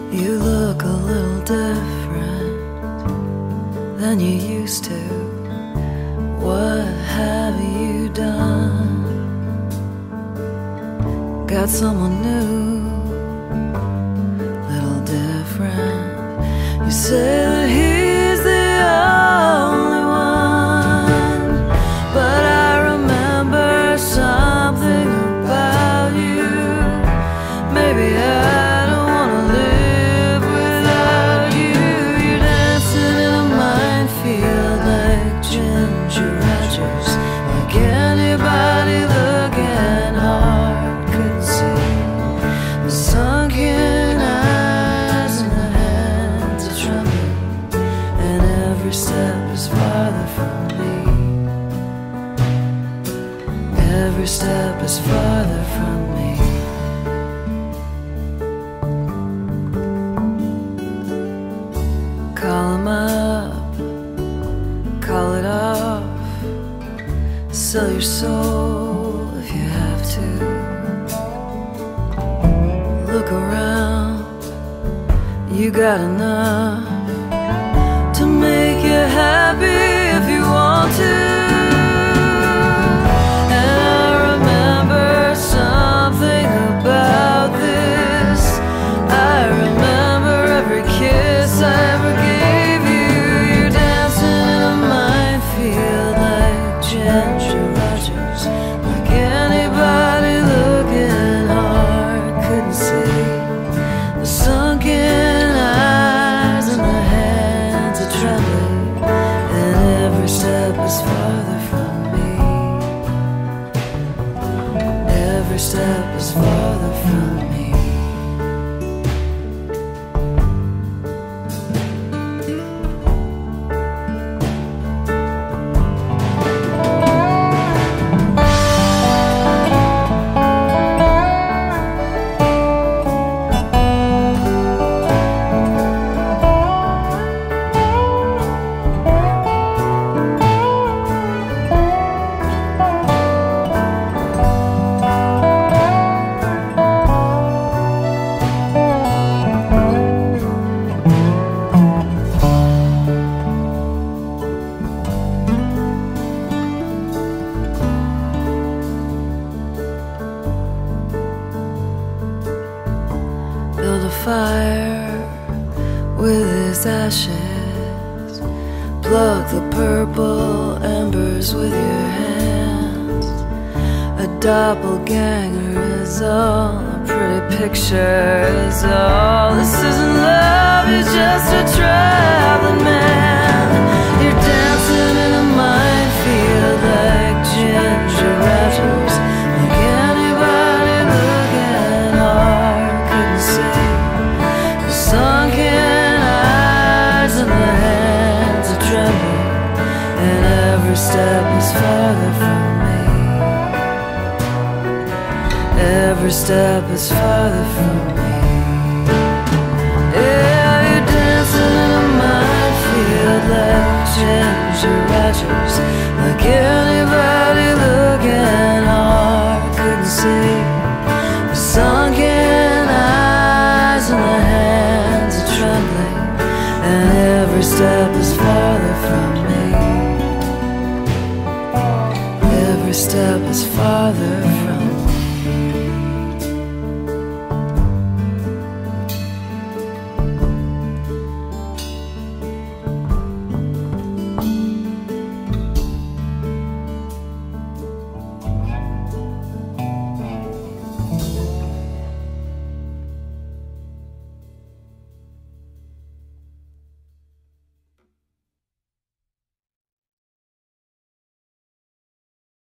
You look a little different than you used to. What have you done? Got someone new, little different. You say that he's the only one, but I remember something about you. Maybe I don't want to live without you. You're dancing in a minefield like Ginger Rogers, like anybody looking hard could see. The sunken eyes and the hands are trembling, and every step is farther from me. Every step is farther from me. Call him up, call it off, sell your soul if you have to. Look around, you got enough to make you happy if you want to. And I remember something about this. I remember every kiss I ever gave you. You're dancing in a minefield like Ginger Rogers, like anybody looking hard couldn't see. The sunken eyes and the hands are trembling, and every step is farther from me. Every step is farther from me. Build a fire with his ashes. Plug the purple embers with your hands. A doppelganger is all, a pretty picture is all. This isn't love, you're just a traveling man. You're dancing in a minefield like Ginger Rogers, like anybody looking hard couldn't see. The sunken eyes and the hands are trembling, and every step is farther from me. Every step is farther from me. Yeah, you're dancing in a minefield like Ginger Rogers, like anybody looking hard couldn't see. The sunken eyes and the hands are trembling, and every step is farther from me. Every step is farther from me.